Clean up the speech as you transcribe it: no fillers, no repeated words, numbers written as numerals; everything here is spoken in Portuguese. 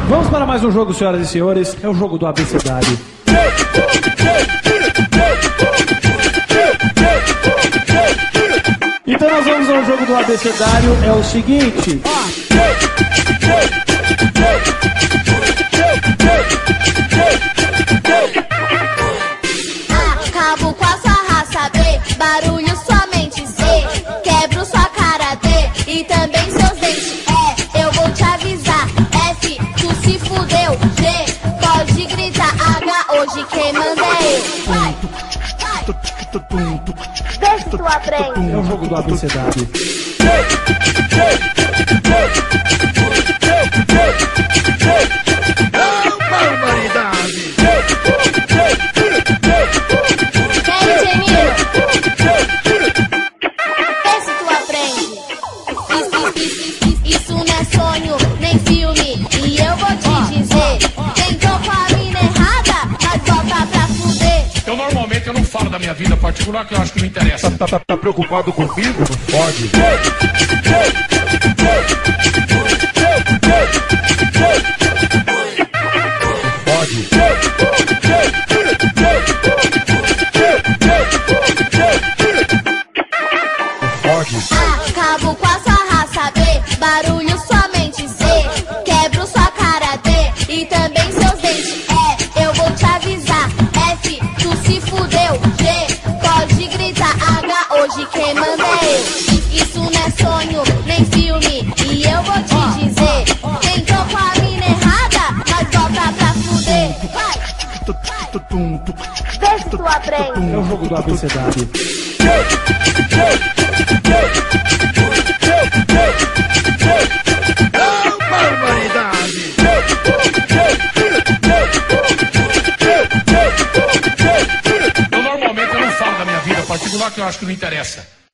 Vamos para mais um jogo, senhoras e senhores. É o jogo do abecedário. Então nós vamos ao jogo do abecedário. É o seguinte. Acabo com a sua raça B, barulho somente C, quebro sua cara D e também seus dentes E. Eu vou te avisar. F, tu se fudeu. G, pode gritar. H, hoje quem manda é eu. Vai, vê se tu aprende. É o jogo do abecedário. Isso não é sonho, nem filme. E eu vou te dizer: tentou com a mina errada, mas volta pra fuder. Eu normalmente não falo da minha vida particular, que eu acho que não interessa. Tá preocupado comigo? Não pode. Acabo com a sua raça B, barulho somente C, quebro sua cara D e também seus dentes E. Eu vou te avisar. F, tu se fudeu. G, pode gritar. H, hoje quem manda é eu. Isso não é sonho, nem filme. E eu vou te dizer: tentou com a mina errada, mas volta pra fuder. Vai, vê se tu aprende. É o jogo do abecedário. Eu normalmente não falo da minha vida particular, que eu acho que não interessa.